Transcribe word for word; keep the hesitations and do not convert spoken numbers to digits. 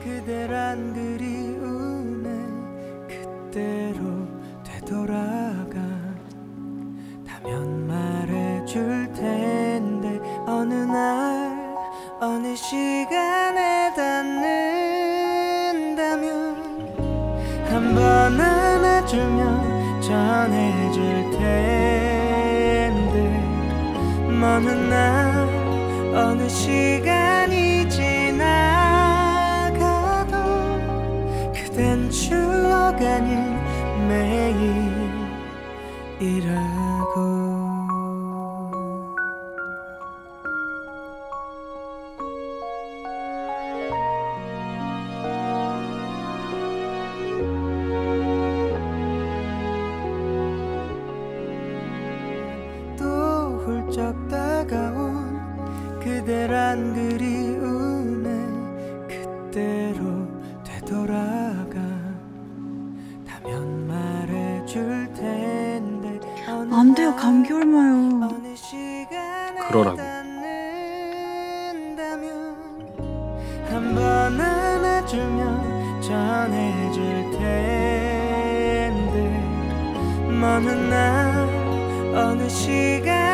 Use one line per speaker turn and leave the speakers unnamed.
그대란 그리움에 그때로 되돌아가 다면 말해줄 텐데 어느 날 어느 시간에 닿는다면 한 번 안아주면 전해줄 텐데 먼 훗날 어느 시간이 지나가도 그댄 추억 아닌 매일이라고. 훌쩍 다가온 그대란 그리움에 그때로 되돌아가 다면 말해줄 텐데
안 돼요. 감기 옮아요.
그러라고.
한 번 안아주면 전해줄 텐데 먼 훗날 어느 시간